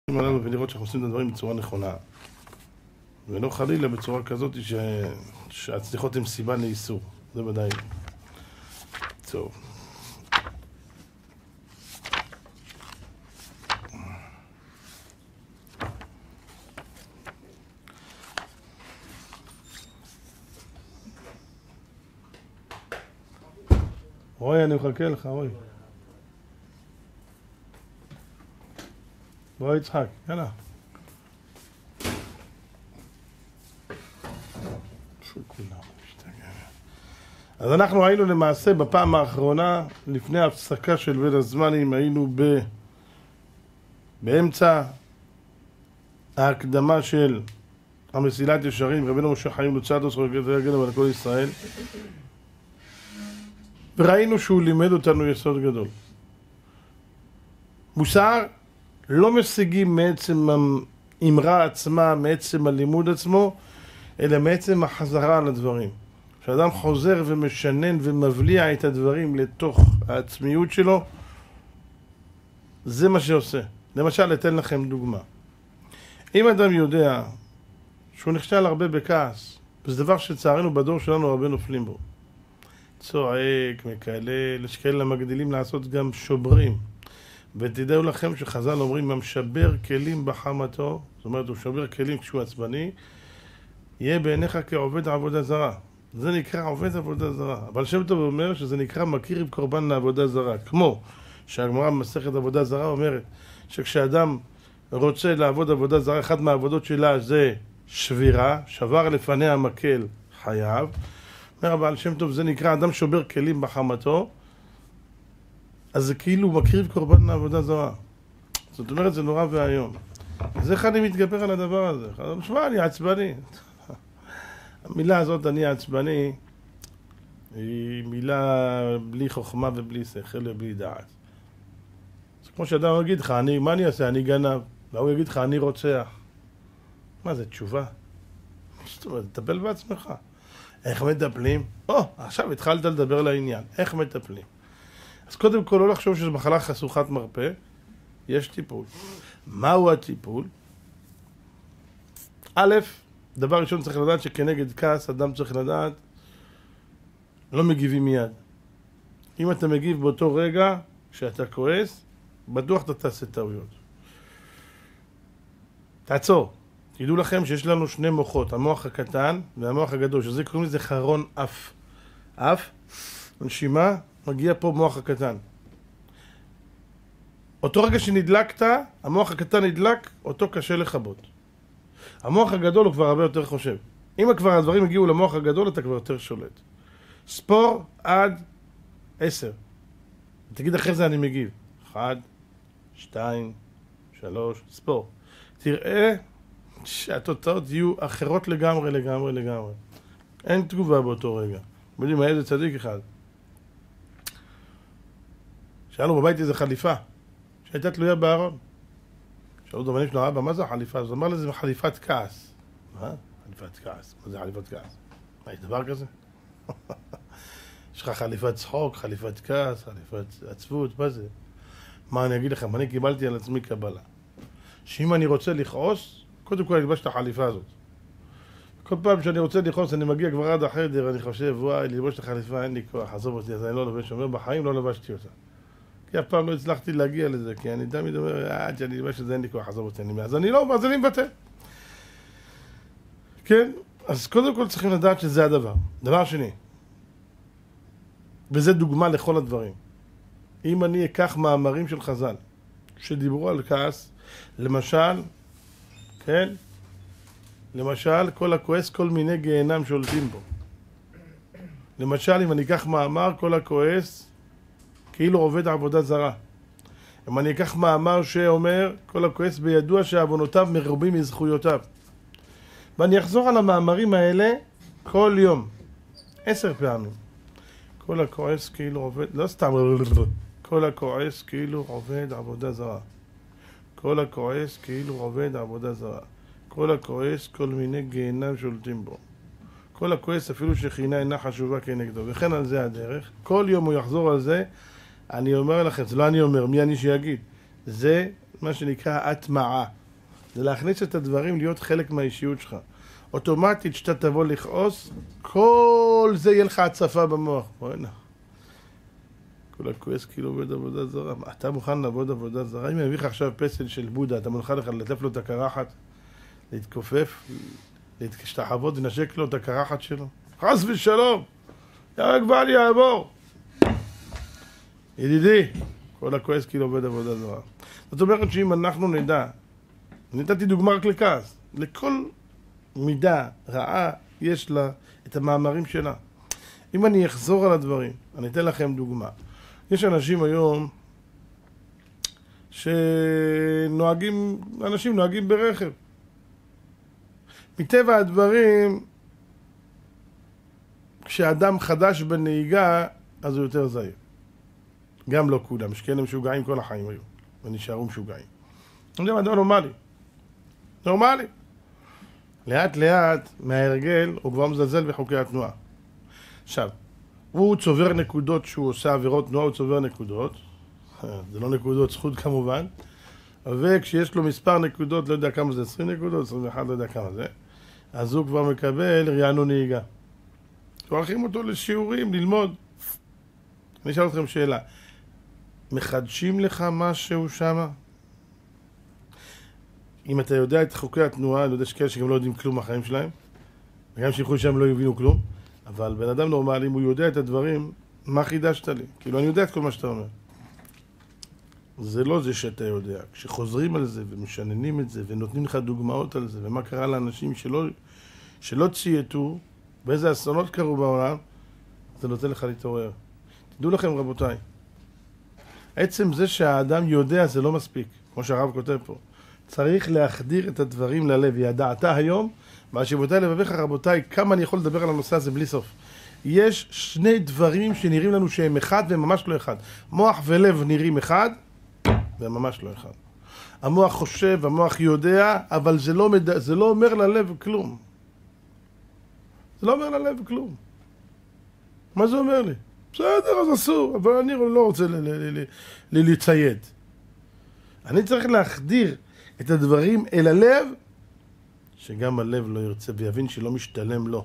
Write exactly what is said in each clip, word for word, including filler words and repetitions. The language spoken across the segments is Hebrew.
עלינו ולראות שאנחנו עושים את הדברים בצורה נכונה, ולא חלילה בצורה כזאת ש... שהצליחות הן סיבה לאיסור. זה ודאי. טוב. רואי, אני מחכה לך, רואי. רואי יצחק, יאללה. אז אנחנו היינו למעשה בפעם האחרונה, לפני ההפסקה של בין הזמנים, היינו ב... באמצע ההקדמה של המסילת ישרים, רבינו משה חיים לוצאטוס, רגלנו על כל ישראל, וראינו שהוא לימד אותנו יסוד גדול. מוסר לא משיגים מעצם האמרה עצמה, מעצם הלימוד עצמו, אלא מעצם החזרה על הדברים. כשאדם חוזר ומשנן ומבליע את הדברים לתוך העצמיות שלו, זה מה שעושה. למשל, אתן לכם דוגמה. אם אדם יודע שהוא נכשל הרבה בכעס, וזה דבר שצערנו בדור שלנו הרבה נופלים בו. צועק, מקלל, יש כאלה מגדילים לעשות גם שוברים. ותדעו לכם שחז"ל אומרים, המשבר כלים בחמתו, זאת אומרת, הוא שובר כלים כשהוא עצבני, יהיה בעיניך כעובד עבודה זרה. זה נקרא עובד עבודה זרה. אבל שם טוב אומר שזה נקרא מקריב קורבן לעבודה זרה. כמו שהגמרא במסכת עבודה זרה אומרת, שכשאדם רוצה לעבוד עבודה זרה, אחת מהעבודות שלה זה שבירה, שבר לפניה מקל חייב. אומר הבעל שם טוב, זה נקרא אדם שובר כלים בחמתו, אז זה כאילו מקריב קורבן לעבודה זרה. זאת אומרת, זה נורא והיום. אז איך אני מתגבר על הדבר הזה? שמע, אני עצבני. המילה הזאת, אני עצבני, היא מילה בלי חוכמה ובלי שכל ובלי דעת. זה כמו שאדם יגיד לך, אני, מה אני אעשה? אני גנב. והוא יגיד לך, אני רוצח. מה זה, תשובה? זאת אומרת, תטפל בעצמך. איך מטפלים? או, עכשיו התחלת לדבר לעניין. איך מטפלים? אז קודם כל, לא לחשוב שזו מחלה חשוכת מרפא. יש טיפול. מהו הטיפול? א', דבר ראשון צריך לדעת שכנגד כעס, אדם צריך לדעת, לא מגיבים מיד. אם אתה מגיב באותו רגע, כשאתה כועס, בטוח אתה תעשה טעויות. תעצור. תדעו לכם שיש לנו שני מוחות, המוח הקטן והמוח הגדול, שזה קוראים לזה חרון אף. אף, נשימה, מגיע פה מוח הקטן. אותו רגע שנדלקת, המוח הקטן נדלק, אותו קשה לחבות. המוח הגדול הוא כבר הרבה יותר חושב. אם כבר הדברים הגיעו למוח הגדול, אתה כבר יותר שולט. ספור עד עשר. תגיד אחרי זה אני מגיב. אחד, שתיים, שלוש, ספור. תראה שהתוצאות יהיו אחרות לגמרי, לגמרי, לגמרי. אין תגובה באותו רגע. יודעים, איזה צדיק אחד. שאלנו בבית איזה חליפה, שהייתה תלויה בארון. שאלו דומנים שלו, אבא, מה זה החליפה? אז אמר לזה חליפת כעס. מה? חליפת כעס. מה זה חליפת כעס? מה, יש דבר כזה? יש לך חליפת צחוק, חליפת כעס, חליפת עצבות, מה זה? מה אני אגיד לכם? אני קיבלתי על עצמי קבלה. שאם אני רוצה לכעוס, קודם כל אני אלבש את החליפה הזאת. כל פעם שאני רוצה לכעוס, אני מגיע כבר עד החדר, אני חושב, וואי, ללבוש את החליפה, אין לי כוח, עזוב אותי, אז אני לא לובש, אומר, בחיים לא לבשתי אותה. כי אף פעם לא הצלחתי להגיע לזה, כי אני תמיד אומר, עד שאני לובש את זה, אין לי כוח, עזוב אותי, אני... אז אני לא, אז אני מבטא. כן? אז קודם כל צריכים לדעת שזה הדבר. דבר שני, וזה דוגמה לכל הדברים. אם אני אקח מאמרים של חז"ל, שדיברו על כעס, למשל, כן? למשל, כל הכועס, כל מיני גיהנם שולטים בו. למשל, אם אני אקח מאמר, כל הכועס, כאילו עובד עבודה זרה. אם אני אקח מאמר שאומר, כל הכועס בידוע שעוונותיו מרובים מזכויותיו. ואני אחזור על המאמרים האלה כל יום, עשר פעמים. כל הכועס כאילו עובד, לא סתם, כל הכועס כאילו עובד עבודה זרה. כל הכועס כאילו עובד עבודה זרה. כל הכועס, כל מיני גיהנם שולטים בו. כל הכועס אפילו שכינה אינה חשובה כנגדו. וכן על זה הדרך. כל יום הוא יחזור על זה. אני אומר לכם, זה לא אני אומר, מי אני שיגיד? זה מה שנקרא הטמעה. זה להכניס את הדברים להיות חלק מהאישיות שלך. אוטומטית שאתה תבוא לכעוס, כל זה יהיה לך הצפה במוח. בואי נה. כל הכועס כאילו עובד עבודה זרה. אתה מוכן לעבוד עבודה זרה? אם אני אביא לך עכשיו פסל של בודה, אתה מוכן לך לטף לו את הקרחת, להתכופף, להשתחוות, לנשק לו את הקרחת שלו? חס ושלום! ירק בעל יעבור! ידידי, כל הכועס כאילו עובד עבודה זרה. זאת אומרת שאם אנחנו נדע, נתתי דוגמה רק לכעס, לכל מידה רעה יש לה את המאמרים שלה. אם אני אחזור על הדברים, אני אתן לכם דוגמה. יש אנשים היום שנוהגים, אנשים נוהגים ברכב. מטבע הדברים, כשאדם חדש בנהיגה, אז הוא יותר זהיר. גם לא כולם, יש כאלה משוגעים כל החיים היו, ונשארו משוגעים. זה אדם נורמלי. נורמלי. לאט לאט, מההרגל, הוא כבר מזלזל בחוקי התנועה. עכשיו, הוא צובר נקודות שהוא עושה עבירות תנועה, הוא צובר נקודות. זה לא נקודות זכות כמובן. וכשיש לו מספר נקודות, לא יודע כמה זה, עשרים נקודות, עשרים ואחת, לא יודע כמה זה, אז הוא כבר מקבל רענון נהיגה. הולכים אותו לשיעורים, ללמוד. אני אשאל אתכם שאלה. מחדשים לך משהו שמה? אם אתה יודע את חוקי התנועה, אני יודע שכאלה שגם לא יודעים כלום מהחיים שלהם, וגם שילכו שם לא יבינו כלום, אבל בן אדם נורמלי, אם הוא יודע את הדברים, מה חידשת לי? כאילו, אני יודע את כל מה שאתה אומר. זה לא זה שאתה יודע. כשחוזרים על זה ומשננים את זה ונותנים לך דוגמאות על זה, ומה קרה לאנשים שלא, שלא צייתו, באיזה אסונות קרו בעולם, זה נותן לך להתעורר. תדעו לכם רבותיי, עצם זה שהאדם יודע זה לא מספיק, כמו שהרב כותב פה. צריך להחדיר את הדברים ללב. ידעת היום, והשיבותיי לבביך רבותיי, כמה אני יכול לדבר על הנושא הזה בלי סוף. יש שני דברים שנראים לנו שהם אחד והם ממש לא אחד. מוח ולב נראים אחד, והם ממש לא אחד. המוח חושב, המוח יודע, אבל זה לא, מד... זה לא אומר ללב כלום. זה לא אומר ללב כלום. מה זה אומר לי? בסדר, אז אסור, אבל אני לא רוצה ל- ל- ל- ל- לציית. אני צריך להחדיר את הדברים אל הלב, שגם הלב לא ירצה ויבין שלא משתלם לו.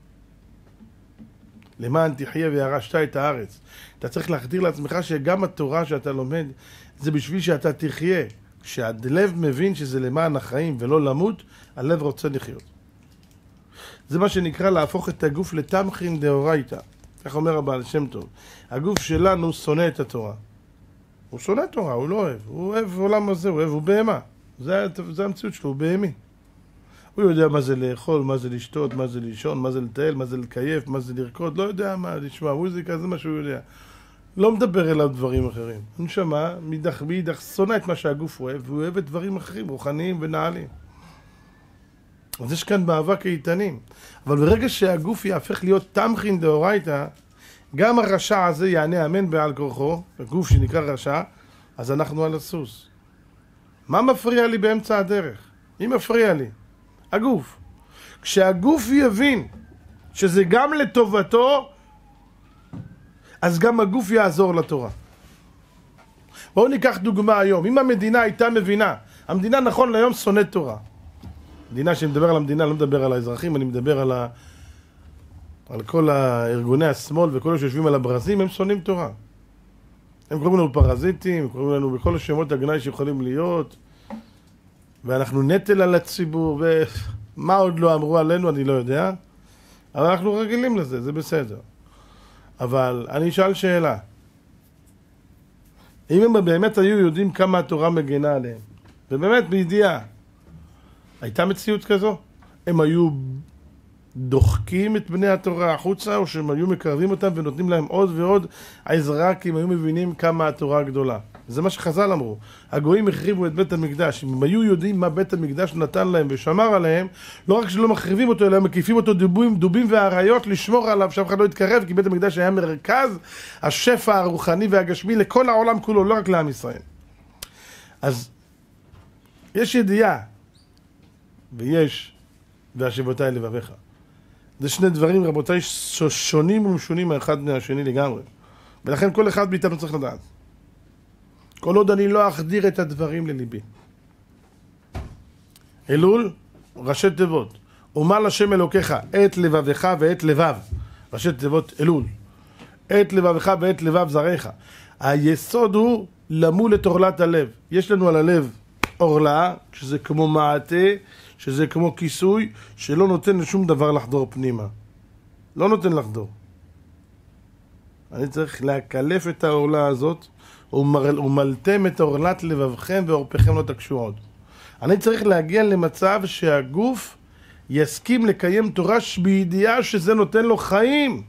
למען תחיה וירשת את הארץ. אתה צריך להחדיר לעצמך שגם התורה שאתה לומד, זה בשביל שאתה תחיה. כשהלב מבין שזה למען החיים ולא למות, הלב רוצה לחיות. זה מה שנקרא להפוך את הגוף לתמכין דאורייתא. כך אומר הבעל שם טוב. הגוף שלנו שונא את התורה. הוא שונא תורה, הוא לא אוהב. הוא אוהב עולם הזה, הוא אוהב, הוא בהמה. זה, זה המציאות שלו, הוא בהמי. הוא יודע מה זה לאכול, מה זה לשתות, מה זה לישון, מה זה לטייל, מה זה לקייף, מה זה לרקוד, לא יודע מה, לשמוע, הוא זה כזה מה שהוא יודע. לא מדבר אליו דברים אחרים. הוא שמע, מידך מידך, שונא את מה שהגוף אוהב, והוא אוהב את דברים אחרים, רוחניים ונעלים. אז יש כאן מאבק איתנים. אבל ברגע שהגוף יהפך להיות תמכין דאורייתא, גם הרשע הזה יענה אמן בעל כורחו, הגוף שנקרא רשע, אז אנחנו על הסוס. מה מפריע לי באמצע הדרך? מי מפריע לי? הגוף. כשהגוף יבין שזה גם לטובתו, אז גם הגוף יעזור לתורה. בואו ניקח דוגמה היום. אם המדינה הייתה מבינה, המדינה נכון להיום שונאת תורה. מדינה שמדבר על המדינה, לא מדבר על האזרחים, אני מדבר על, ה... על כל הארגוני השמאל וכל אלה שיושבים על הברזים, הם שונאים תורה. הם קוראים לנו פרזיטים, קוראים לנו בכל השמות הגנאי שיכולים להיות, ואנחנו נטל על הציבור, ומה עוד לא אמרו עלינו, אני לא יודע, אבל אנחנו רגילים לזה, זה בסדר. אבל אני אשאל שאלה, אם הם באמת היו יודעים כמה התורה מגנה עליהם, ובאמת בידיעה, הייתה מציאות כזו? הם היו דוחקים את בני התורה החוצה, או שהם היו מקרבים אותם ונותנים להם עוד ועוד עזרה, כי הם היו מבינים כמה התורה גדולה. זה מה שחז"ל אמרו. הגויים החריבו את בית המקדש. אם הם היו יודעים מה בית המקדש נתן להם ושמר עליהם, לא רק שלא מחריבים אותו, אלא מקיפים אותו דובים, דובים והאריות לשמור עליו, שאף אחד לא יתקרב, כי בית המקדש היה מרכז השפע הרוחני והגשמי לכל העולם כולו, לא רק לעם ישראל. אז יש ידיעה, ויש, והשיבותיי לבביך. זה שני דברים, רבותיי, שונים ומשונים האחד מהשני לגמרי. ולכן כל אחד מאיתנו צריך לדעת. כל עוד אני לא אחדיר את הדברים לליבי. אלול, ראשי תיבות. ומל השם אלוקיך, את לבבך ואת לבב. ראשי תיבות אלול. את לבבך ואת לבב זרעך. היסוד הוא למול את אורלת הלב. יש לנו על הלב אורלה, שזה כמו מעטה, שזה כמו כיסוי, שלא נותן לשום דבר לחדור פנימה. לא נותן לחדור. אני צריך להקלף את האורלה הזאת, ומלתם את אורלת לבבכם ואורפכם לא תקשו עוד. אני צריך להגיע למצב שהגוף יסכים לקיים תורה בידיעה שזה נותן לו חיים.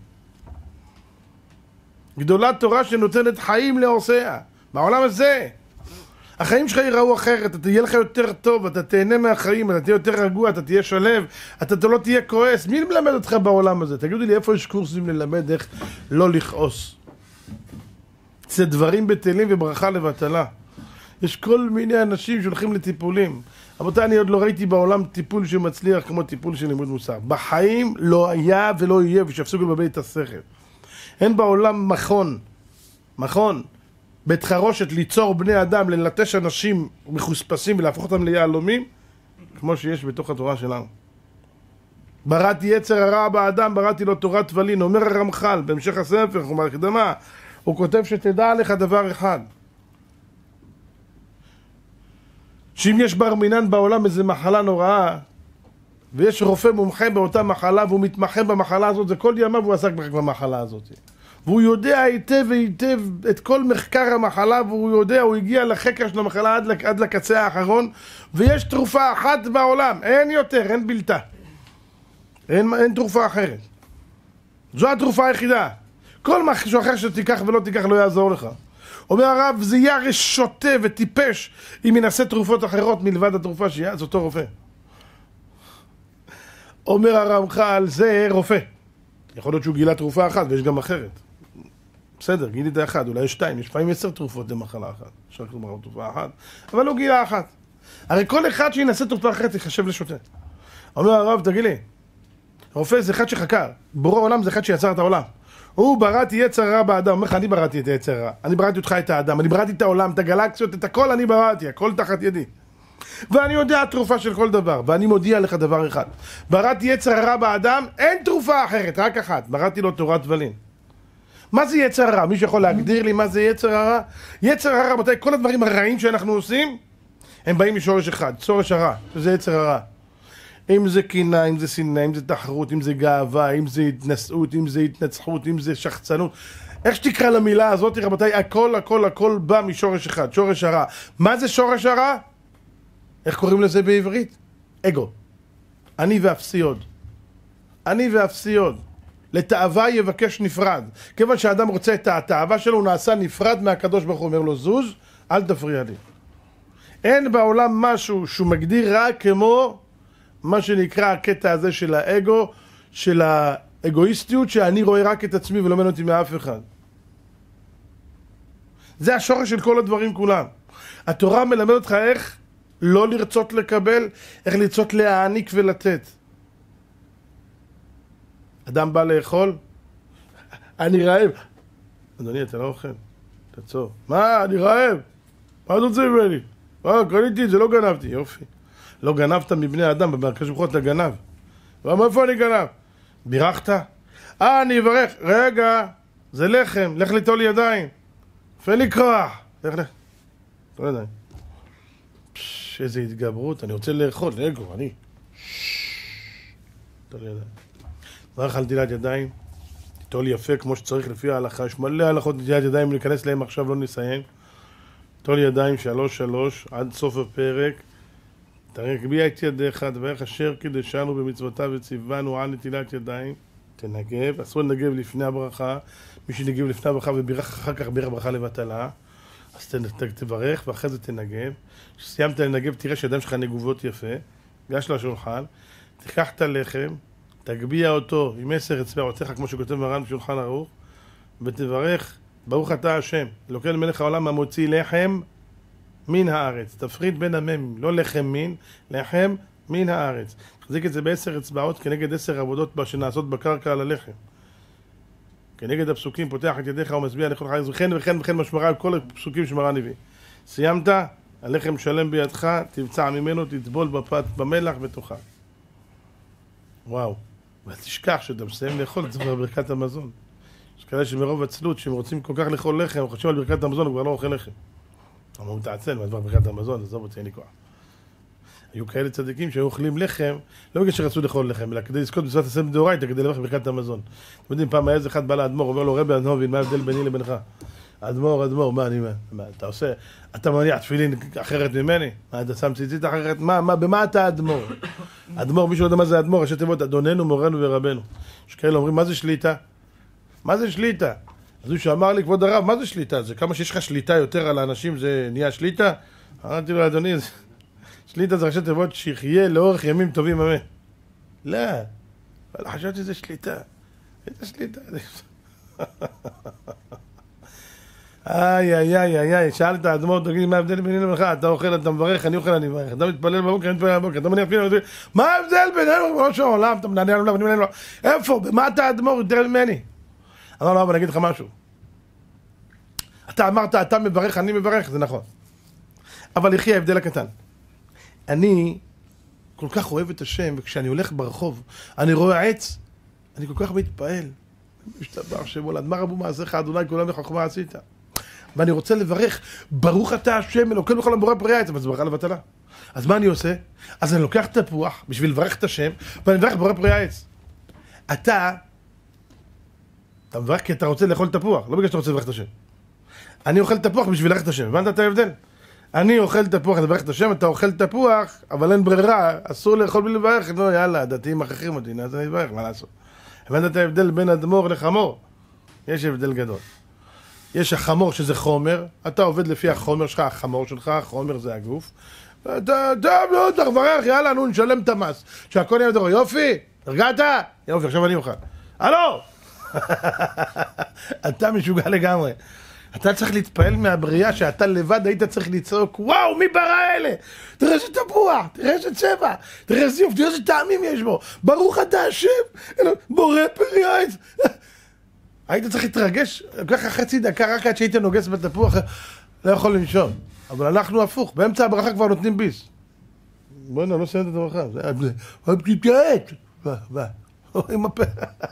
גדולת תורה שנותנת חיים לעושיה. בעולם הזה. החיים שלך ייראו אחרת, אתה תהיה לך יותר טוב, אתה תהנה מהחיים, אתה תהיה יותר רגוע, אתה תהיה שלב, אתה לא תהיה כועס. מי מלמד אותך בעולם הזה? תגידו לי, איפה יש קורסים ללמד איך לא לכעוס? זה דברים בטלים וברכה לבטלה. יש כל מיני אנשים שהולכים לטיפולים. רבותיי, אני עוד לא ראיתי בעולם טיפול שמצליח כמו טיפול של לימוד מוסר. בחיים לא היה ולא יהיה, ושהפסיקו לבלבל את השכל. אין בעולם מכון, מכון, בית חרושת ליצור בני אדם, ללטש אנשים מחוספסים ולהפוך אותם ליהלומים, כמו שיש בתוך התורה שלנו. בראתי יצר הרע באדם, בראתי לו תורת תבלין. אומר הרמח"ל בהמשך הספר, הוא בהקדמה, הוא כותב שתדע לך דבר אחד, שאם יש בר מינן בעולם איזו מחלה נוראה, ויש רופא מומחה באותה מחלה והוא מתמחה במחלה הזאת, זה כל ימיו הוא עסק במחלה הזאת. והוא יודע היטב היטב את כל מחקר המחלה, והוא יודע, הוא הגיע לחקר של המחלה עד, עד לקצה האחרון, ויש תרופה אחת בעולם, אין יותר, אין בלתה. אין, אין תרופה אחרת. זו התרופה היחידה. כל משהו אחר שתיקח ולא תיקח לא יעזור לך. אומר הרב, זה יהיה שוטה וטיפש אם ינסה תרופות אחרות מלבד התרופה שיהיה, זה אותו רופא. אומר הרמח"ל, זה רופא. יכול להיות שהוא גילה תרופה אחת ויש גם אחרת. בסדר, גילית אחת, אולי יש שתיים, יש פעמים עשר תרופות למחלה אחת. אפשר לומר תרופה אחת, אבל הוא גילה אחת. הרי כל אחד שינסה תרופה אחרת יחשב לשוטה. אומר הרב, תגיד לי, רופא זה אחד שחקר, בורא עולם זה אחד שיצר את העולם. הוא בראתי יצר רע באדם, אומר לך, אני בראתי את היצר רע, אני בראתי אותך את האדם, אני בראתי את העולם, את הגלקסיות, את הכל אני בראתי, הכל תחת ידי. ואני יודע התרופה של כל דבר, ואני מודיע לך דבר אחד. בראתי יצר רע באדם, אין תרופה אחרת, רק אחת, בראתי לו תורת תבלין. מה זה יצר רע? מישהו יכול להגדיר לי מה זה יצר הרע? יצר הרע, רבותיי, כל הדברים הרעים שאנחנו עושים, הם באים משורש אחד, שורש הרע, שזה יצר הרע. אם זה קינה, אם זה שנאה, אם זה תחרות, אם זה גאווה, אם זה התנשאות, אם זה התנצחות, אם זה שחצנות. איך שתקרא למילה הזאת, רבותיי, הכל, הכל, הכל בא משורש אחד, שורש הרע. מה זה שורש הרע? איך קוראים לזה בעברית? אגו. אני ואפסי עוד. אני ואפסי עוד. לתאווה יבקש נפרד. כיוון שהאדם רוצה את התאווה שלו, הוא נעשה נפרד מהקדוש ברוך הוא, אומר לו, זוז, אל תפריע לי. אין בעולם משהו שהוא מגדיר רק כמו מה שנקרא הקטע הזה של האגו, של האגואיסטיות, שאני רואה רק את עצמי ולא מעניין אותי מאף אחד. זה השורש של כל הדברים כולם. התורה מלמד אותך איך לא לרצות לקבל, איך לרצות להעניק ולתת. אדם בא לאכול, אני רעב. אדוני, אתה לא אוכל, תעצור. מה, אני רעב? מה אתה רוצה ממני? מה, קניתי את זה, לא גנבתי. יופי. לא גנבת מבני האדם, במרכז שמחות אתה גנב. ומאיפה אני גנב? בירכת? אה, אני אברך. רגע, זה לחם, לך ליטול ידיים. יפה לי כוח. לך לך. לא ידיים. פשש, איזה התגברות, אני רוצה לאכול, אגו, אני. ליטול ידיים. ברך על נטילת ידיים, ליטול יפה כמו שצריך לפי ההלכה. יש מלא הלכות נטילת ידיים, ניכנס להם עכשיו, לא נסיים. ליטול ידיים שלוש שלוש עד סוף הפרק. תגביה את ידיך, דברך אשר קידשנו במצוותיו וציוונו על נטילת ידיים. תנגב, אסור לנגב לפני הברכה. מי שנגב לפני הברכה ובירך אחר כך בירך ברכה לבטלה, אז תברך ואחרי זה תנגב. כשסיימת לנגב תראה שידיים שלך נגובות יפה, גש לשולחן, תיקח את הלחם, תגביה אותו עם עשר אצבעותיך כמו שכותב מרן בשולחן ערוך, ותברך ברוך אתה השם אלוקינו מלך העולם המוציא לחם מן הארץ. תפריד בין הממים, לא לחם מין, לחם מן הארץ. תחזיק את זה בעשר אצבעות כנגד עשר עבודות שנעשות בקרקע על הלחם. כנגד הפסוקים פותח את ידיך ומשביע לכל חי וכן וכן וכן משמרה על כל הפסוקים שמרן הביא. סיימת? הלחם שלם בידך, תבצע ממנו, תטבול בפת במלח ותאכל. וואו. ותשכח שאתה מסיים לאכול, צריך בברכת המזון. יש כאלה שמרוב עצלות, שהם רוצים כל כך לאכול לחם, חושבים על ברכת המזון, הוא כבר לא אוכל לחם. אבל הוא מתעצל, מה דבר ברכת המזון, עזוב אותי, אין לי כוח. היו כאלה צדיקים שהיו אוכלים לחם, לא בגלל שרצו לאכול לחם, אלא כדי לזכות במצוות עשה מדאורייתא, כדי לברך ברכת המזון. אתם יודעים, פעם היה איזה אחד בא לאדמו"ר, אומר לו, רבי אדמו"ר, מה ההבדל ביני לבינך? אדמו"ר, אדמו"ר, מה אני, מה, אתה עושה, אתה מניח תפילין אחרת ממני? מה, אתה שם ציצית אחרת? מה, מה, במה אתה אדמו"ר? אדמו"ר, מישהו יודע מה זה אדמו"ר, ראשי תיבות, אדוננו, מורנו ורבנו. יש כאלה אומרים, מה זה שליטה? מה זה שליטה? אז הוא שאמר לי, כבוד הרב, מה זה שליטה? זה כמה שיש לך שליטה יותר על האנשים, זה נהיה שליטה? אמרתי לו, אדוני, שליטה זה ראשי תיבות שיחיה לאורך ימים טובים אמן. לא, אבל חשבתי שזה שליטה. איזה שליטה? איי, איי, איי, איי, איי, שאלת האדמו"ר, תגיד, מה ההבדל ביני לבינך? אתה אוכל, אתה מברך, אני אוכל, אני מברך. אתה מתפלל בבוקר, אני מתפלל בבוקר. אתה מניח תפילין, מה ההבדל בינינו? בראש העולם, אתה מנענע עליו, אני מנענע עליו. איפה? במה אתה האדמו"ר יותר ממני? אמר לו, אבל אני אגיד לך משהו. אתה אמרת, אתה מברך, אני מברך, זה נכון. אבל יחי ההבדל הקטן. אני כל כך אוהב את השם, וכשאני הולך ברחוב, אני רואה עץ, אני כל כך מתפעל. משתבח שם הולד, מה רבו מעשיך, אדוני כולם בחוכמה עשית. ואני רוצה לברך, ברוך אתה השם, אלוקינו בכל הבורא פרי העץ, אבל זה ברכה לבטלה. אז מה אני עושה? אז אני לוקח תפוח בשביל לברך את השם, ואני מברך בורא פרי העץ. אתה, אתה מברך כי אתה רוצה לאכול תפוח, לא בגלל שאתה רוצה לברך את השם. אני אוכל תפוח בשביל לברך את השם, הבנת את ההבדל? אני אוכל תפוח, אני מברך את השם, אתה אוכל תפוח, אבל אין ברירה, אסור לאכול בלי לברך, לא, יאללה, דתיים מכריחים אותי, אז אני אברך, מה לעשות? הבנת את ההבדל בין אדמו"ר לחמור? יש הבדל גדול. יש החמור שזה חומר, אתה עובד לפי החומר שלך, החמור שלך, החומר זה הגוף, ואתה, טוב, לא, תברך, יאללה, נו, נשלם את המס. שהכל יהיה מדבר, יופי, הרגעת? יופי, עכשיו אני אוכל. הלו! אתה משוגע לגמרי. אתה צריך להתפעל מהבריאה שאתה לבד היית צריך לצעוק, וואו, מי ברא אלה? תראה איזה תפוח, תראה איזה צבע, תראה איזה יופי, תראה איזה טעמים יש בו. ברוך אתה השם, בורא פרי העץ. היית צריך להתרגש, ככה חצי דקה רק עד שהיית נוגס בתפוח, לא יכול לנשום. אבל אנחנו הפוך, באמצע הברכה כבר נותנים ביס. בואי נע, לא סיים את הברכה. זה תתייעץ. בא, בא. עם הפה.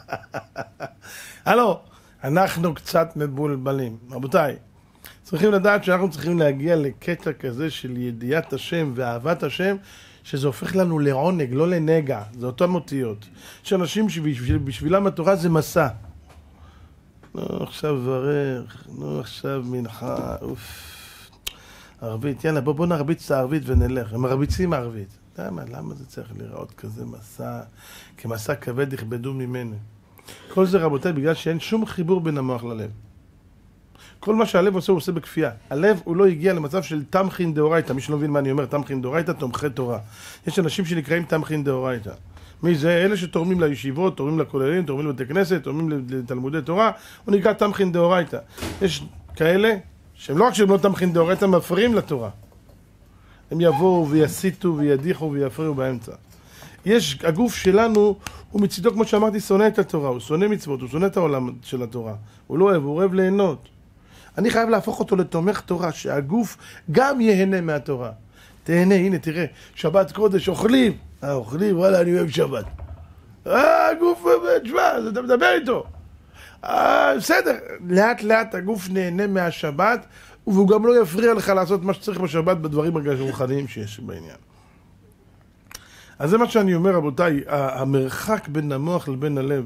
הלו. אנחנו קצת מבולבלים. רבותיי, צריכים לדעת שאנחנו צריכים להגיע לקטע כזה של ידיעת השם ואהבת השם, שזה הופך לנו לעונג, לא לנגע. זה אותם אותיות. יש אנשים שבשבילם התורה זה מסע. נו, עכשיו ברך, נו, עכשיו מנחה, אוף. ערבית, יאללה, בוא, בוא נרביץ את הערבית ונלך. הם מרביצים הערבית. למה, למה זה צריך לראות כזה מסע, כמסע כבד יכבדו ממנו? כל זה רבותיי בגלל שאין שום חיבור בין המוח ללב. כל מה שהלב עושה הוא עושה בכפייה. הלב הוא לא הגיע למצב של תמכין דאורייתא. מי שלא מבין מה אני אומר, תמכין דאורייתא, תומכי תורה. יש אנשים שנקראים תמכין דאורייתא. מי זה? אלה שתורמים לישיבות, תורמים לכוללים, תורמים לבתי כנסת, תורמים לתלמודי תורה, הוא נקרא תמכין דאורייתא. יש כאלה שהם לא רק שהם לא תמכין דאורייתא, הם מפריעים לתורה. הם יבואו ויסיתו וידיחו ויפריעו באמצע. יש, הגוף שלנו, הוא מצידו, כמו שאמרתי, שונא את התורה, הוא שונא מצוות, הוא שונא את העולם של התורה. הוא לא אוהב, הוא אוהב ליהנות. אני חייב להפוך אותו לתומך תורה, שהגוף גם יהנה מהתורה. תהנה, הנה, תראה, שבת קודש, אוכלים. אה, אוכלים, וואלה, אני אוהב שבת. אה, הגוף, תשמע, אתה מדבר איתו. אה, בסדר, לאט לאט הגוף נהנה מהשבת, והוא גם לא יפריע לך לעשות מה שצריך בשבת בדברים הרוחניים שיש בעניין. אז זה מה שאני אומר, רבותיי, המרחק בין המוח לבין הלב,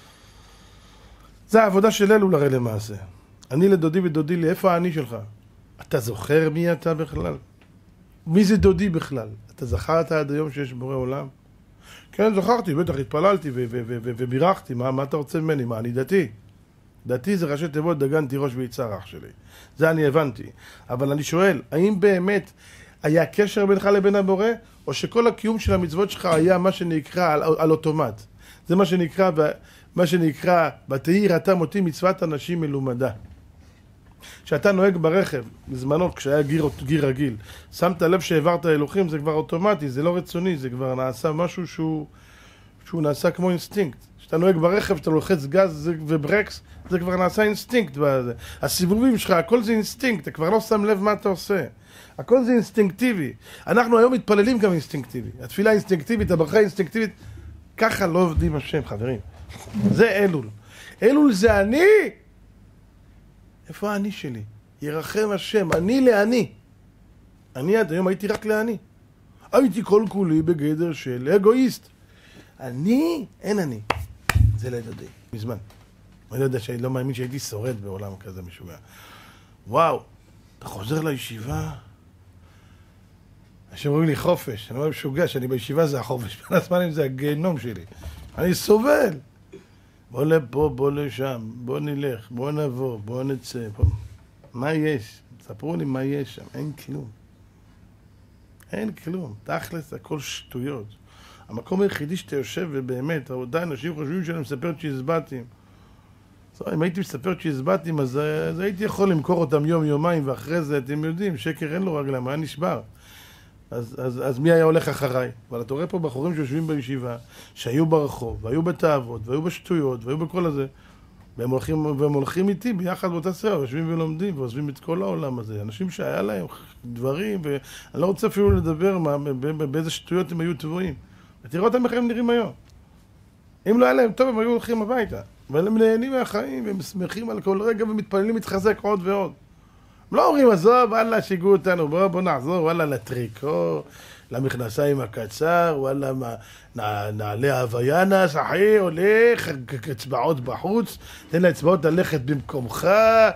זה העבודה של אלו הרי למעשה. אני לדודי ודודי לי, איפה האני שלך? אתה זוכר מי אתה בכלל? מי זה דודי בכלל? אתה זכרת עד היום שיש בורא עולם? כן, זכרתי, בטח התפללתי ובירכתי, מה, מה אתה רוצה ממני? מה, אני דתי? דתי זה ראשי תיבות דגן תירוש ויצר אח שלי. זה אני הבנתי. אבל אני שואל, האם באמת היה קשר בינך לבין הבורא? או שכל הקיום של המצוות שלך היה מה שנקרא על, על אוטומט. זה מה שנקרא, מה שנקרא, בתהי ראתה מותי מצוות אנשים מלומדה. כשאתה נוהג ברכב, בזמנו, כשהיה גיר, גיר רגיל, שמת לב שהעברת אלוהים, זה כבר אוטומטי, זה לא רצוני, זה כבר נעשה משהו שהוא, שהוא נעשה כמו אינסטינקט. כשאתה נוהג ברכב, כשאתה לוחץ גז וברקס, זה כבר נעשה אינסטינקט. הסיבובים שלך, הכל זה אינסטינקט, אתה כבר לא שם לב מה אתה עושה. הכל זה אינסטינקטיבי. אנחנו היום מתפללים גם אינסטינקטיבי. התפילה אינסטינקטיבית, הברכה אינסטינקטיבית. ככה לא עובדים השם, חברים. זה אלול. אלול זה אני. איפה האני שלי? ירחם השם, אני לעני. אני עד היום הייתי רק לעני. הייתי כל כולי בגדר של אגואיסט. אני, אין אני. זה לידודי, מזמן. אני לא יודע, שאני לא מאמין שהייתי שורד בעולם כזה משוגע. וואו, אתה חוזר לישיבה? אנשים אומרים לי חופש, אני אומר משוגע שאני בישיבה זה החופש, בין הזמנים זה הגיהנום שלי. אני סובל. בוא לפה, בוא לשם, בוא נלך, בוא נבוא, בוא נצא. בוא... מה יש? ספרו לי מה יש שם, אין כלום. אין כלום, תכלס הכל שטויות. המקום היחידי שאתה יושב ובאמת, עדיין אנשים חושבים שאני מספר צ'יזבטים. אם הייתי מספר צ'יזבטים, אז, אז הייתי יכול למכור אותם יום, יומיים, ואחרי זה אתם יודעים, שקר אין לו רגליים, היה נשבר. אז, אז, אז מי היה הולך אחריי? אבל אתה רואה פה בחורים שיושבים בישיבה, שהיו ברחוב, והיו בתאוות, והיו בשטויות, והיו בכל הזה, והם הולכים, והם הולכים איתי ביחד באותה סרט, יושבים ולומדים, ועוזבים את כל העולם הזה. אנשים שהיה להם דברים, ואני לא רוצה אפילו לדבר מה, באיזה שטויות הם היו טבועים. ותראו אותם איך הם נראים היום. אם לא היה להם טוב, הם היו הולכים הביתה. אבל הם נהנים מהחיים, והם שמחים על כל רגע, ומתפללים להתחזק עוד ועוד. הם לא אומרים, עזוב, וואלה, שיגעו אותנו, בוא, בוא נחזור, וואלה, לטריקו, למכנסיים הקצר, וואלה, נעלה הוויאנס, אחי, הולך, אצבעות בחוץ, תן לאצבעות ללכת במקומך,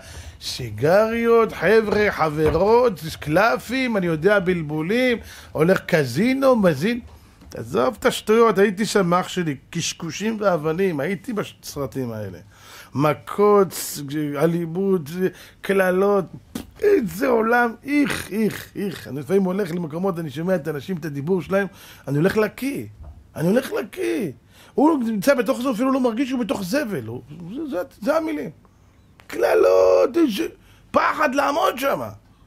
סיגריות, חבר'ה, חברות, קלפים, אני יודע, בלבולים, הולך קזינו, מזין. עזוב את השטויות, הייתי שם אח שלי, קשקושים ואבנים, הייתי בסרטים האלה. מכות, אלימות, כללות, איזה עולם, איך, איך, איך. אני לפעמים הולך למקומות, אני שומע את האנשים, את הדיבור שלהם, אני הולך לקיא, אני הולך לקיא. הוא נמצא בתוך זה, אפילו לא מרגיש שהוא בתוך זבל, הוא, זה, זה, זה המילים. כללות, פחד לעמוד שם.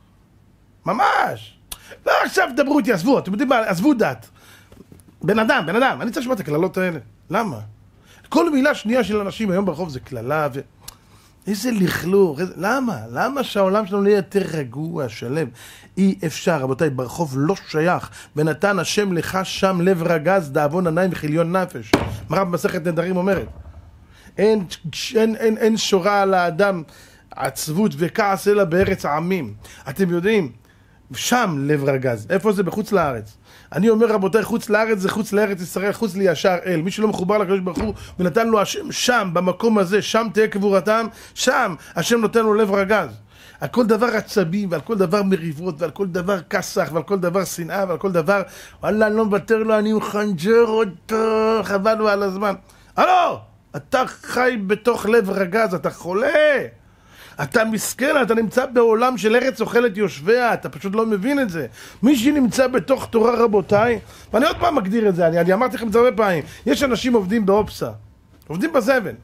ממש. ועכשיו דברו איתי, עזבו, אתם יודעים מה, עזבו דת. בן אדם, בן אדם, אני צריך לשמוע את הכללות האלה. למה? כל מילה שנייה של אנשים היום ברחוב זה כללה ו... איזה לכלוך, איזה... למה? למה שהעולם שלנו יהיה יותר רגוע, שלם? אי אפשר, רבותיי, ברחוב לא שייך. ונתן השם לך שם לב רגז, דאבון עיניים וחיליון נפש. מרב מסכת נדרים אומרת. אין, אין, אין, אין שורה על האדם עצבות וכעס אלא בארץ העמים. אתם יודעים, שם לב רגז. איפה זה? בחוץ לארץ. אני אומר, רבותיי, חוץ לארץ זה חוץ לארץ ישראל, חוץ לישר אל. מי שלא מחובר לקדוש ברוך הוא ונתן לו השם שם, במקום הזה, שם תהיה קבורתם, שם השם נותן לו לב רגז. על כל דבר עצבים ועל כל דבר מריבות ועל כל דבר כסח ועל כל דבר שנאה ועל כל דבר, וואלה, אני לא מוותר לו, אני מחנג'ר אותו, חבל לו על הזמן. הלו, אתה חי בתוך לב רגז, אתה חולה. אתה מסכן, אתה נמצא בעולם של ארץ אוכלת יושביה, אתה פשוט לא מבין את זה. מי שנמצא בתוך תורה, רבותיי, ואני עוד פעם מגדיר את זה, אני, אני אמרתי לכם את זה הרבה פעמים, יש אנשים עובדים באופסה, עובדים בזבל.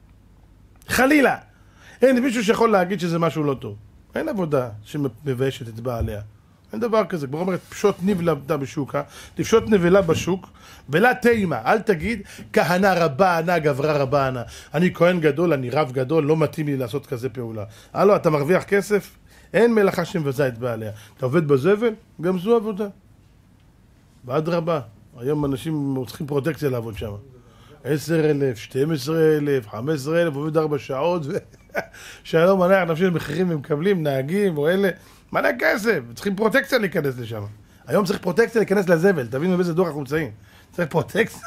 חלילה. אין מישהו שיכול להגיד שזה משהו לא טוב. אין עבודה שמביישת את בעליה. אין דבר כזה, כבר אומרת, פשוט נבלה בשוקה, תפשוט נבלה בשוק, ולה תימה, אל תגיד, כהנה רבה ענה, גברה רבה ענה. אני כהן גדול, אני רב גדול, לא מתאים לי לעשות כזה פעולה. הלו, אתה מרוויח כסף? אין מלאכה שמבזה את בעליה. אתה עובד בזבל? גם זו עבודה. ועד רבה. היום אנשים צריכים פרוטקציה לעבוד שם. עשר אלף, שתים עשרה אלף, חמש עשרה אלף, עובד ארבע שעות, ושלום מנח, נפשי מחירים ומקבלים, נהגים או אלה. מלא כסף, צריכים פרוטקציה להיכנס לשם. היום צריך פרוטקציה להיכנס לזבל, תבינו באיזה דור אנחנו נמצאים. צריך פרוטקציה.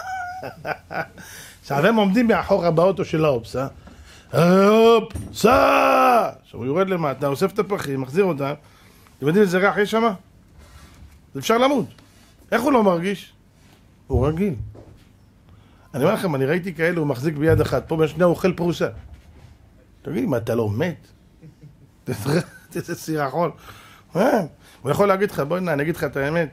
עכשיו הם עומדים מאחורה באוטו של האופסה. הופ, סע! עכשיו הוא יורד למטה, אוסף את הפחים, מחזיר אותם. אתם יודעים איזה ריח יש שם? זה אפשר למות. איך הוא לא מרגיש? הוא רגיל. אני אומר לכם, אני ראיתי כאלה, הוא מחזיק ביד אחת, פה בשנייה הוא אוכל פרוסה. תגיד, מה, אתה לא מת? איזה סירחון. הוא יכול להגיד לך, בואי נה, אני אגיד לך את האמת.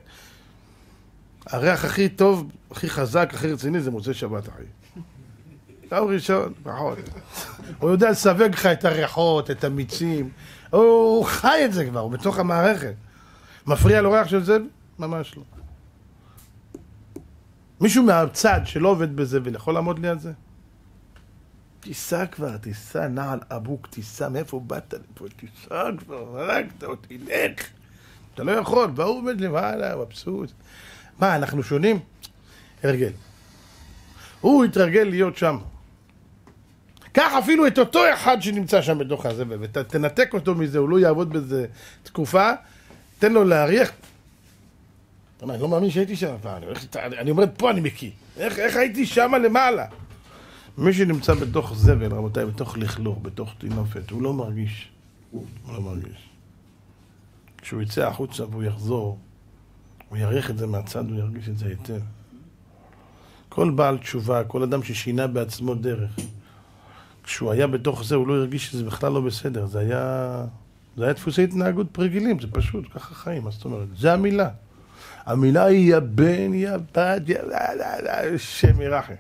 הריח הכי טוב, הכי חזק, הכי רציני, זה מוצא שבת, אחי. טוב ראשון, פחות. הוא יודע לסווג לך את הריחות, את המיצים. הוא חי את זה כבר, הוא בתוך המערכת. מפריע לו ריח של זה? ממש לא. מישהו מהצד שלא עובד בזה וליכול לעמוד לי על זה? תיסע כבר, תיסע, נעל אבוק, תיסע, מאיפה באת לפה? תיסע כבר, הרגת אותי, לך. אתה לא יכול, והוא עומד למעלה, מבסוט. מה, אנחנו שונים? הרגל. הוא התרגל להיות שם. קח אפילו את אותו אחד שנמצא שם בתוך הזה, ותנתק אותו מזה, הוא לא יעבוד בזה תקופה, תן לו להריח. אני לא מאמין שהייתי שם, אני אומר, פה אני מקיא. איך, איך הייתי שם למעלה? מי שנמצא בתוך זבל, רבותיי, בתוך לכלוך, בתוך תינופת, הוא לא מרגיש. הוא לא מרגיש. כשהוא יצא החוצה והוא יחזור, הוא יריח את זה מהצד, הוא ירגיש את זה היטב. כל בעל תשובה, כל אדם ששינה בעצמו דרך, כשהוא היה בתוך זה, הוא לא הרגיש שזה בכלל לא בסדר. זה היה, זה היה דפוסי התנהגות פרגילים, זה פשוט, ככה חיים, מה זאת אומרת? זה המילה. המילה היא הבן, יא בת, יא... שם ירחם.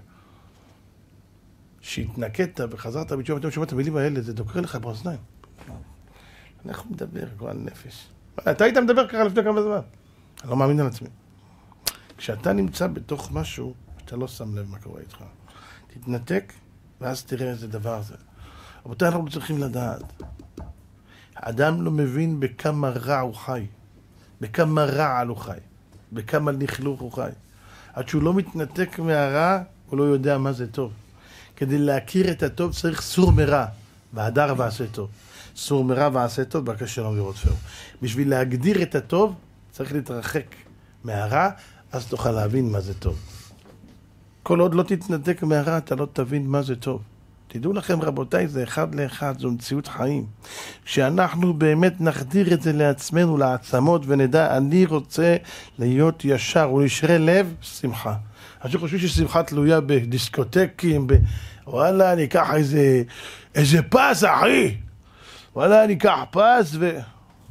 שהתנקדת וחזרת בתשובה, ואתה שומע את המילים האלה, זה דוקר לך באוזניים. אנחנו מדבר, גועל נפש. אתה היית מדבר ככה לפני כמה זמן. אני לא מאמין על עצמי. כשאתה נמצא בתוך משהו, אתה לא שם לב מה קורה איתך. תתנתק, ואז תראה איזה דבר זה. רבותיי, אנחנו צריכים לדעת. האדם לא מבין בכמה רע הוא חי. בכמה רע הוא חי. בכמה לכלוך הוא חי. עד שהוא לא מתנתק מהרע, הוא לא יודע מה זה טוב. כדי להכיר את הטוב צריך סור מרע, והדר ועשה טוב. סור מרע ועשה טוב, בקש שלום לראות פרו. בשביל להגדיר את הטוב, צריך להתרחק מהרע, אז תוכל להבין מה זה טוב. כל עוד לא תתנתק מהרע, אתה לא תבין מה זה טוב. תדעו לכם רבותיי, זה אחד לאחד, זו מציאות חיים. כשאנחנו באמת נחדיר את זה לעצמנו, לעצמות, ונדע, אני רוצה להיות ישר ולשרי לב, שמחה. אני חושב ששמחה תלויה בדיסקוטקים, ב... וואלה, אני אקח איזה, איזה פס, אחי. וואלה, אני אקח פס ו...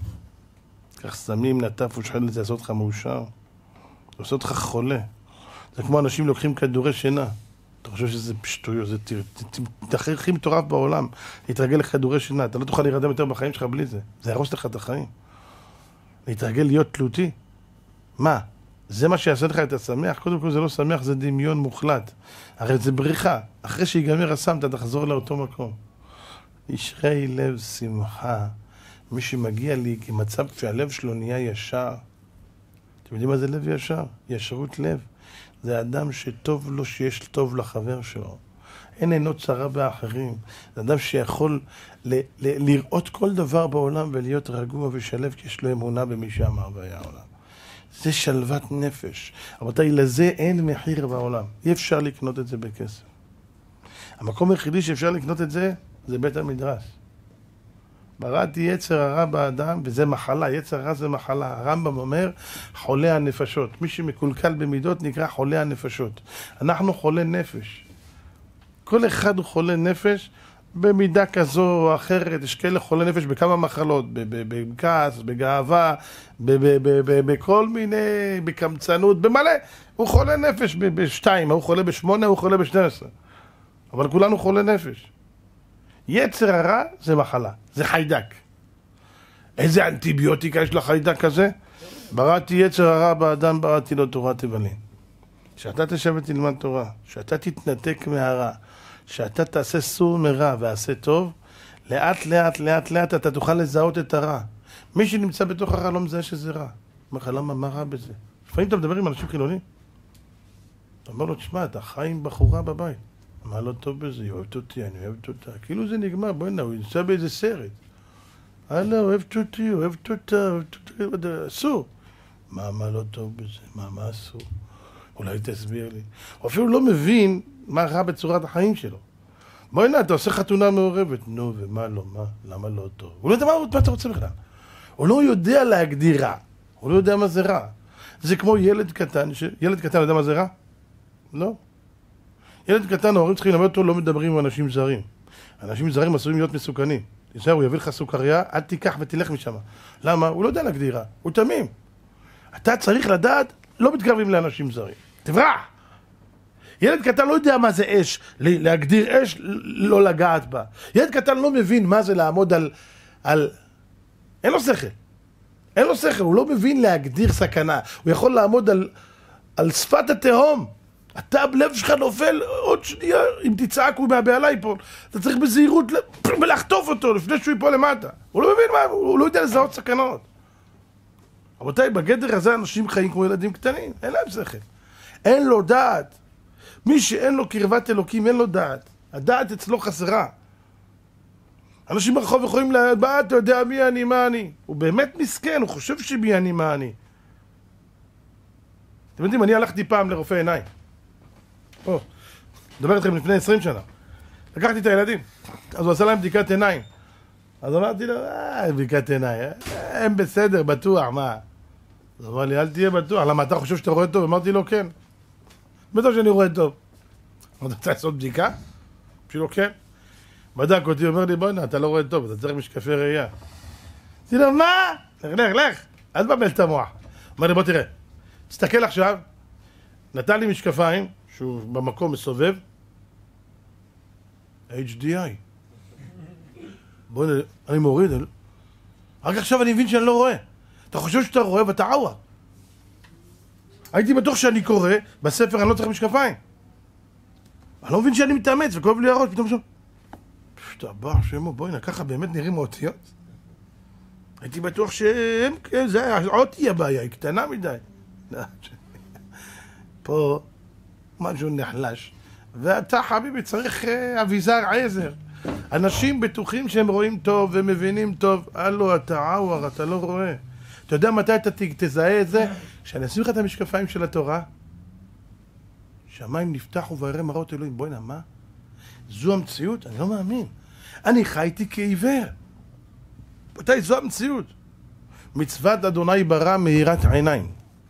כך סמים, נטף ושחל לזה, לעשות לך מאושר. לעשות לך חולה. זה כמו אנשים לוקחים כדורי שינה. אתה חושב שזה פשטויות, זה הכי מטורף בעולם. להתרגל לכדורי שינה, אתה לא תוכל להירדם יותר בחיים שלך בלי זה. זה ירוס לך את החיים. להתרגל להיות תלותי. מה? זה מה שיעשה לך את השמח? קודם כל זה לא שמח, זה דמיון מוחלט. הרי זה בריחה. אחרי שיגמר הסם, אתה תחזור לאותו מקום. ישרי לב שמחה. מי שמגיע לי כמצב שהלב שלו נהיה ישר. אתם יודעים מה זה לב ישר? ישרות לב. זה אדם שטוב לו שיש טוב לחבר שלו. אין אינו צרה באחרים. זה אדם שיכול ל- ל- לראות כל דבר בעולם ולהיות רגוע ושלב, כי יש לו אמונה במי שאמר והיה העולם. זה שלוות נפש. רבותיי, לזה אין מחיר בעולם. אי אפשר לקנות את זה בכסף. המקום היחידי שאפשר לקנות את זה, זה בית המדרש. בראתי יצר הרע באדם, וזה מחלה, יצר הרע זה מחלה. הרמב"ם אומר, חולה הנפשות. מי שמקולקל במידות נקרא חולה הנפשות. אנחנו חולה נפש. כל אחד הוא חולה נפש במידה כזו או אחרת. יש כאלה חולה נפש בכמה מחלות, בכעס, בגאווה, בכל מיני, בקמצנות, במלא. הוא חולה נפש בשתיים, הוא חולה בשמונה, הוא חולה בשתים עשרה. אבל כולנו חולה נפש. יצר הרע זה מחלה, זה חיידק. איזה אנטיביוטיקה יש לחיידק הזה? בראתי יצר הרע באדם, בראתי לו תורת תבלין. שאתה תשב ותלמד תורה, שאתה תתנתק מהרע, שאתה תעשה סור מרע ועשה טוב, לאט לאט לאט לאט אתה תוכל לזהות את הרע. מי שנמצא בתוך הרע לא מזהה שזה רע. אומר לך, למה, מה רע בזה? לפעמים אתה מדבר עם אנשים חילונים. אתה אומר לו, תשמע, אתה חי עם בחורה בבית. מה לא טוב בזה? היא אוהבת אותי, אני אוהבת אותה. כאילו זה נגמר, בואי נה, הוא נמצא באיזה סרט. הלאה, אוהבת אותי, אוהבת אותה, אוהבת אותה, אסור. מה, מה לא טוב בזה? מה, מה אסור? אולי תסביר לי. הוא אפילו לא מבין מה רע בצורת החיים שלו. בואי נה, אתה עושה חתונה מעורבת. נו, ומה לא, מה? למה לא טוב? הוא לא יודע מה, מה אתה רוצה בכלל. הוא לא יודע להגדיר רע. הוא לא יודע מה זה רע. זה כמו ילד קטן, ש... ילד קטן יודע מה זה רע? לא. ילד קטן, ההורים צריכים ללמד אותו, לא מדברים עם אנשים זרים. אנשים זרים עשויים להיות מסוכנים. תשאר, הוא יביא לך סוכריה, אל תיקח ותלך משם. למה? הוא לא יודע להגדיר רע. הוא תמים. אתה צריך לדעת, לא מתקרבים לאנשים זרים. תברח! ילד קטן לא יודע מה זה אש, להגדיר אש, לא לגעת בה. ילד קטן לא מבין מה זה לעמוד על... על... אין לו שכל. אין לו שכל, הוא לא מבין להגדיר סכנה. הוא יכול לעמוד על, על שפת התהום. אתה, בלב שלך נופל עוד שנייה, אם תצעק הוא מהבעלה ייפול. אתה צריך בזהירות ולחטוף אותו לפני שהוא ייפול למטה. הוא לא מבין מה, הוא לא יודע לזהות סכנות. רבותיי, בגדר הזה אנשים חיים כמו ילדים קטנים, אין להם שכל. אין לו דעת. מי שאין לו קרבת אלוקים, אין לו דעת. הדעת אצלו חסרה. אנשים ברחוב יכולים להבא, אתה יודע מי אני, מה אני. הוא באמת מסכן, הוא חושב שמי אני, מה אני. אתם יודעים, אני הלכתי פעם לרופא עיניים. פה, מדבר איתכם לפני עשרים שנה. לקחתי את הילדים, אז הוא עשה להם בדיקת עיניים. אז אמרתי לו, אה, בדיקת עיניים, אה, הם בסדר, בטוח, מה? אז אמר לי, אל תהיה בטוח, למה אתה חושב שאתה רואה טוב? אמרתי לו, כן. בטוח שאני רואה טוב. אמרתי, אתה לעשות בדיקה? אמרתי לו, כן. בדק אותי, אומר לי, בוא'נה, אתה לא רואה טוב, אתה צריך משקפי ראייה. אמרתי לו, מה? לך, לך, לך, אל תבלבל את המוח. אמר לי, בוא תראה, תסתכל עכשיו, נתן לי משקפיים, שהוא במקום מסובב, אייץ' די איי. בוא נראה, אני מוריד, רק עכשיו אני מבין שאני לא רואה. אתה חושב שאתה רואה ואתה עווה. הייתי בטוח שאני קורא, בספר אני לא צריך משקפיים. אני לא מבין שאני מתאמץ וכואב לי הראש, פתאום שם. שתבח שמו, בואי נה, ככה באמת נראים האותיות. הייתי בטוח שהם, זה האותי הבעיה, היא קטנה מדי. פה משהו נחלש. ואתה חביבי צריך אביזר עזר. אנשים בטוחים שהם רואים טוב ומבינים טוב. הלו, אתה עוור, אתה לא רואה. אתה יודע מתי אתה תזהה את זה? כשאני אשים לך את המשקפיים של התורה, שמיים נפתחו ויראה מראות אלוהים. בואי נה, מה? זו המציאות? אני לא מאמין. אני חייתי כעיוור. מתי זו המציאות? מצוות אדוני ברא מאירת עיניים.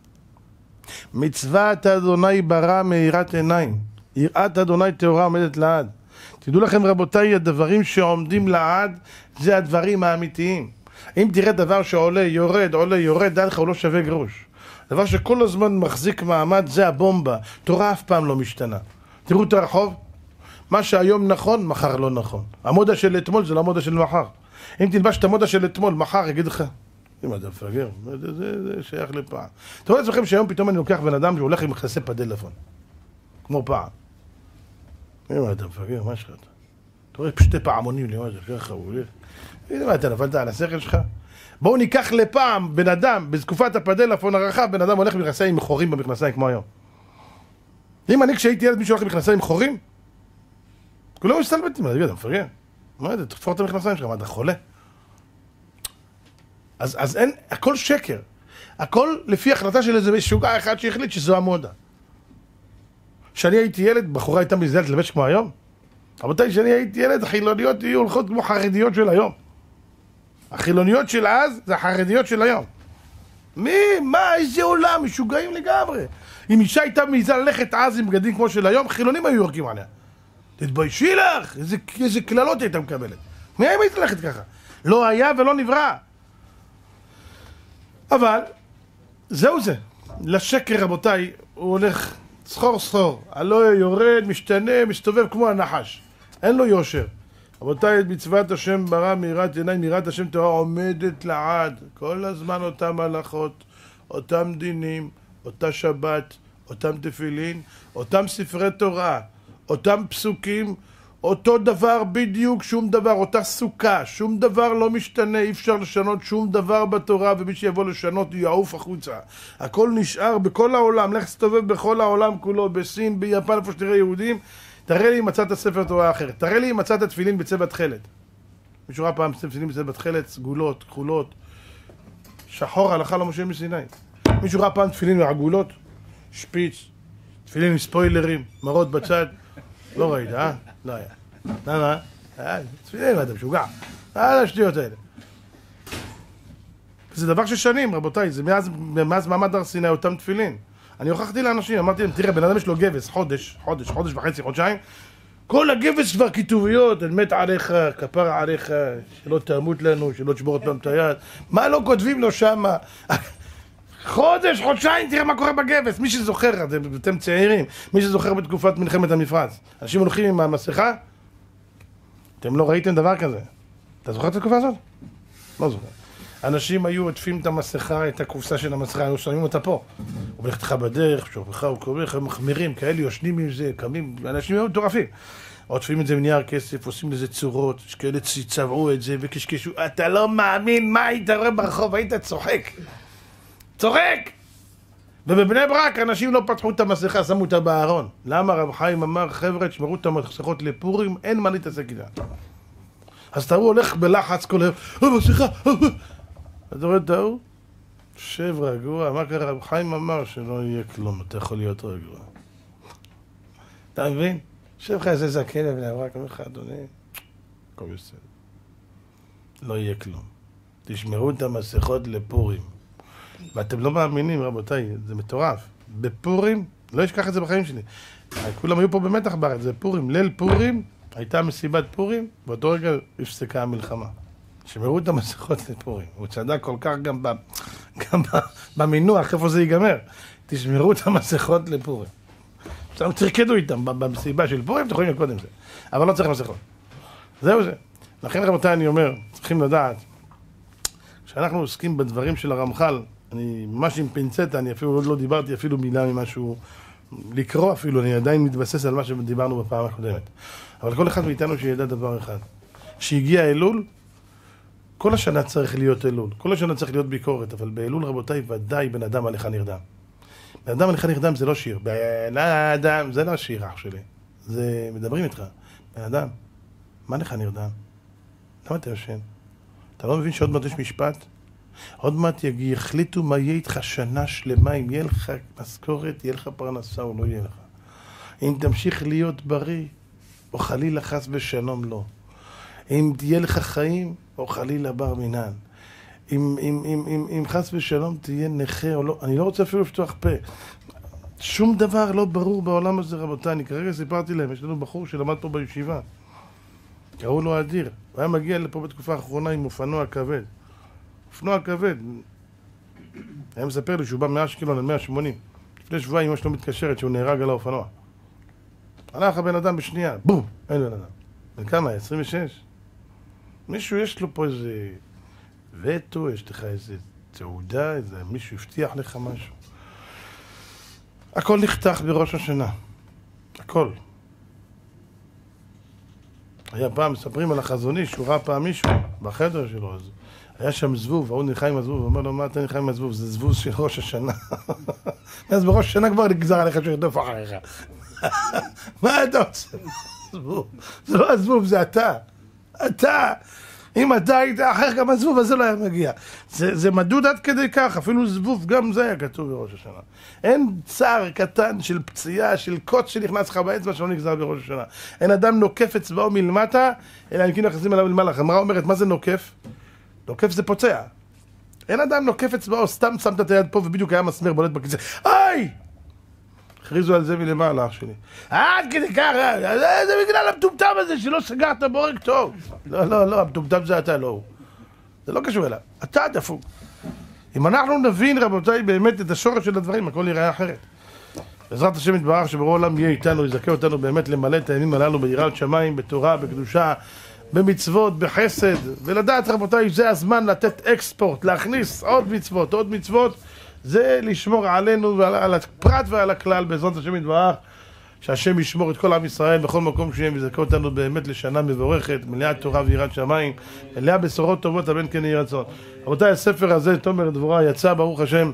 מצוות אדוני ברא מאירת עיניים. יראת אדוני טהורה עומדת לעד. תדעו לכם רבותיי, הדברים שעומדים לעד זה הדברים האמיתיים. אם תראה דבר שעולה, יורד, עולה, יורד, דע לך, הוא לא שווה גרוש. דבר שכל הזמן מחזיק מעמד זה הבומבה. תורה אף פעם לא משתנה. תראו את הרחוב, מה שהיום נכון, מחר לא נכון. המודה של אתמול זה לא המודה של מחר. אם תלבש את המודה של אתמול, מחר יגיד לך, אם אתה מפגר, זה, זה, זה שייך לפעם. תראו לעצמכם שהיום פתאום אני לוקח בן אדם שהולך עם מכנסי פדלפון. כמו פעם. אם אתה מפגר, מה שלך אתה? אתה רואה פשטי פעמונים לי, מה זה, ככה הוא הולך. מה, אתה נפלת על השכל שלך? בואו ניקח לפעם בן אדם, בתקופת הפדלפון הרחב, בן אדם הולך עם מכנסיים עם חורים במכנסיים כמו היום. אם אני כשהייתי ילד מישהו הולך עם מכנסיים עם חורים, כולם מסתלבטים, אתה מפגר. מה זה, תפור את המכנסיים שלך, מה אתה חולה? אז, אז אין, הכל שקר. הכל לפי החלטה של איזה משוגע אחד שהחליט שזו המודה. כשאני הייתי ילד, בחורה הייתה מזדלת לבש כמו היום. רבותיי, כשאני הייתי ילד, החילוניות יהיו הולכות כמו חרדיות של היום. החילוניות של אז זה החרדיות של היום. מי? מה? איזה עולם? משוגעים לגמרי. אם אישה הייתה מעיזה ללכת אז עם בגדים כמו של היום, חילונים היו יורקים עליה. תתביישי לך! איזה, איזה כללות הייתה מקבלת. מי היה מעיז ללכת ככה? לא היה ולא נברא. אבל, זהו זה. לשקר רבותיי, הוא הולך סחור סחור. הלא יורד, משתנה, מסתובב כמו הנחש. אין לו יושר. רבותיי, את מצוות השם ברא מיראת עיניים, מיראת השם תורה עומדת לעד. כל הזמן אותם הלכות, אותם דינים, אותה שבת, אותם תפילין, אותם ספרי תורה, אותם פסוקים, אותו דבר בדיוק, שום דבר, אותה סוכה, שום דבר לא משתנה, אי אפשר לשנות שום דבר בתורה, ומי שיבוא לשנות יעוף החוצה. הכל נשאר בכל העולם, לך תסתובב בכל העולם כולו, בסין, ביפן, איפה שתראה יהודים, תראה לי אם מצאת ספר תורה אחרת, תראה לי אם מצאת תפילין בצבע תכלת. מישהו ראה פעם תפילין בצבע תכלת, סגולות, כחולות, שחור הלכה למשה מסיני. מישהו ראה פעם תפילין עגולות, שפיץ, תפילין עם ספוילרים, מראות בצד, לא ראית, אה? לא היה. למה? אה, תפילין, מה אתה משוגע? אה, השטויות האלה. זה דבר ששנים, רבותיי, זה מאז, מאז מעמד הר סיני, אותם תפילין. אני הוכחתי לאנשים, אמרתי להם, תראה, בן אדם יש לו גבס, חודש, חודש, חודש וחצי, חודשיים, כל הגבס כבר כיתוביות, אני מת עליך, כפר עליך, שלא תמות לנו, שלא תשבור אותם את היד. מה לא כותבים לו שמה? חודש, חודשיים, תראה מה קורה בגבס. מי שזוכר, אתם, אתם צעירים, מי שזוכר בתקופת מלחמת המפרץ, אנשים הולכים עם המסכה, אתם לא ראיתם דבר כזה. אתה זוכר את התקופה הזאת? לא זוכר. אנשים היו עוטפים את המסכה, את הקופסה של המסכה, היו שמים אותה פה. הוא הולך לך בדרך, שופך, הוא קורא, הם מחמירים, כאלה יושנים עם זה, קמים, אנשים היו מטורפים. עוטפים את זה בנייר כסף, עושים לזה צורות, יש כאלה צבעו את זה וקשקשו, אתה לא מאמין מה היית רואה ברחוב, היית צוחק. צוחק! ובבני ברק אנשים לא פתחו את המסכה, שמו אותה בארון. למה? רב חיים אמר, חבר'ה, תשמרו את המסכות לפורים, אין מה להתעסק איתה. אז אתה הולך בלחץ כל היום, אה, מסכה, אה, אה. אתה רואה את ההוא? שב רגוע, מה קרה? רב חיים אמר שלא יהיה כלום, אתה יכול להיות רגוע. אתה מבין? שב לך איזה זקן ובני ברק, אומר לך, אדוני, הכל בסדר. לא יהיה כלום. תשמרו את המסכות לפורים. ואתם לא מאמינים, רבותיי, זה מטורף. בפורים, לא אשכח את זה בחיים שלי. כולם היו פה במתח בארץ, זה פורים. ליל פורים, הייתה מסיבת פורים, באותו רגע הפסקה המלחמה. שמרו את המסכות לפורים. הוא צדק כל כך גם, ב, גם ב, במינוח, איפה זה ייגמר. תשמרו את המסכות לפורים. עכשיו תרקדו איתם במסיבה של פורים, אתם יכולים לקודם זה. אבל לא צריך מסכות. זהו זה. לכן רבותיי, אני אומר, צריכים לדעת, כשאנחנו עוסקים בדברים של הרמח"ל, אני ממש עם פינצטה, אני אפילו עוד לא דיברתי אפילו מילה ממשהו, לקרוא אפילו, אני עדיין מתבסס על מה שדיברנו בפעם הקודמת. אבל כל אחד מאיתנו שידע דבר אחד, שהגיע אלול, כל השנה צריך להיות אלול, כל השנה צריך להיות ביקורת, אבל באלול רבותיי ודאי בן אדם עליך נרדם. בן אדם עליך נרדם זה לא שיר, בן אדם זה לא שיר אח שלי, זה מדברים איתך, בן אדם, מה לך נרדם? למה אתה יושן? אתה לא מבין שעוד מעט יש משפט? עוד מעט יגיע, יחליטו מה יהיה איתך שנה שלמה, אם יהיה לך משכורת, יהיה לך פרנסה או לא יהיה לך. אם תמשיך להיות בריא, או חלילה חס בשלום לא. אם תהיה לך חיים, או חלילה בר מינן. אם, אם, אם, אם, אם חס בשלום תהיה נכה או לא, אני לא רוצה אפילו לפתוח פה. שום דבר לא ברור בעולם הזה, רבותיי. אני כרגע סיפרתי להם, יש לנו בחור שלמד פה בישיבה. קראו לו אדיר. הוא היה מגיע לפה בתקופה האחרונה עם אופנוע כבד. אופנוע כבד. היה מספר לי שהוא בא מאשקלון על מאה ושמונים. לפני שבועיים אמא שלו מתקשרת שהוא נהרג על האופנוע. הלך הבן אדם בשנייה, בום, אין בן אדם. בן כמה? עשרים ושש? מישהו יש לו פה איזה וטו, יש לך איזה תעודה, איזה מישהו הבטיח לך משהו. הכל נחתך בראש השנה. הכל. היה פעם, מספרים על החזוני, שהוא ראה פעם מישהו בחדר שלו, אז היה שם זבוב, ההוא נלחם עם הזבוב, הוא אומר לו, מה אתה נלחם עם הזבוב? זה זבוב של ראש השנה. אז בראש השנה כבר נגזר עליך שהוא ירדוף אחריך. מה אתה עושה? זבוב. זה לא הזבוב, זה אתה. אתה. אם אתה היית אחר גם הזבוב, אז זה לא היה מגיע. זה, זה מדוד עד כדי כך, אפילו זבוב, גם זה היה כתוב בראש השנה. אין צער קטן של פציעה, של קוץ שנכנס לך באצבע שלא נגזר בראש השנה. אין אדם נוקף אצבעו מלמטה, אלא אם כן נכנסים אליו למעלה. הגמרא אומרת, מה זה נוקף? נוקף זה פוצע. אין אדם נוקף אצבעו, סתם שמת את היד פה ובדיוק היה מסמר בולט בכיסא. איי! הכריזו על זה מלמעלה, אח שלי. עד כדי כך, זה בגלל המטומטם הזה שלא סגרת בורג טוב. לא, לא, לא, המטומטם זה אתה, לא הוא. זה לא קשור אליו. אתה דפוק. אם אנחנו נבין, רבותיי, באמת את השורש של הדברים, הכל יראה אחרת. בעזרת השם יתברך שבורא עולם יהיה איתנו, יזכה אותנו באמת למלא את הימים הללו ביראת שמיים, בתורה, בקדושה, במצוות, בחסד, ולדעת רבותיי, זה הזמן לתת אקספורט, להכניס עוד מצוות, עוד מצוות, זה לשמור עלינו ועל הפרט ועל הכלל, בעזרת השם יתברך, שהשם ישמור את כל עם ישראל בכל מקום שיהיה, ויזכה אותנו באמת לשנה מבורכת, מלאה תורה ויראת שמיים, מלאה בשורות טובות, אמן כן יהי רצון. רבותיי, הספר הזה, תומר דבורה, יצא ברוך השם,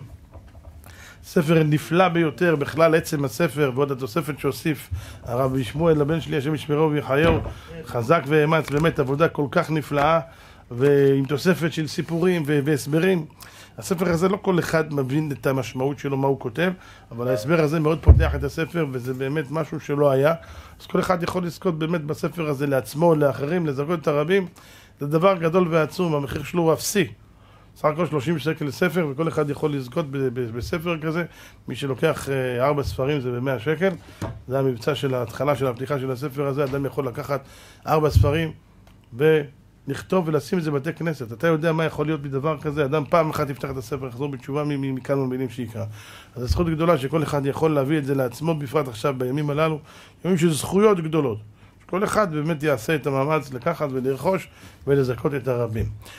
ספר נפלא ביותר, בכלל עצם הספר, ועוד התוספת שהוסיף הרב שמואל, לבן שלי, השם ישמרו ויחיו, חזק ואמץ, באמת עבודה כל כך נפלאה, ועם תוספת של סיפורים והסברים. הספר הזה לא כל אחד מבין את המשמעות שלו, מה הוא כותב, אבל ההסבר הזה מאוד פותח את הספר, וזה באמת משהו שלא היה. אז כל אחד יכול לזכות באמת בספר הזה לעצמו, לאחרים, לזכות את הרבים. זה דבר גדול ועצום, המחיר שלו הוא אפסי. סך הכל שלושים שקל לספר, וכל אחד יכול לזכות בספר כזה. מי שלוקח ארבע ספרים זה ב-מאה שקל. זה המבצע של ההתחלה של הפתיחה של הספר הזה. אדם יכול לקחת ארבע ספרים ולכתוב ולשים את זה בבתי כנסת. אתה יודע מה יכול להיות בדבר כזה? אדם פעם אחת יפתח את הספר, יחזור בתשובה מכאן ומילים שיקרא. אז זו זכות גדולה שכל אחד יכול להביא את זה לעצמו, בפרט עכשיו בימים הללו. ימים של זכויות גדולות. כל אחד באמת יעשה את המאמץ לקחת ולרכוש ולזכות את הרבים.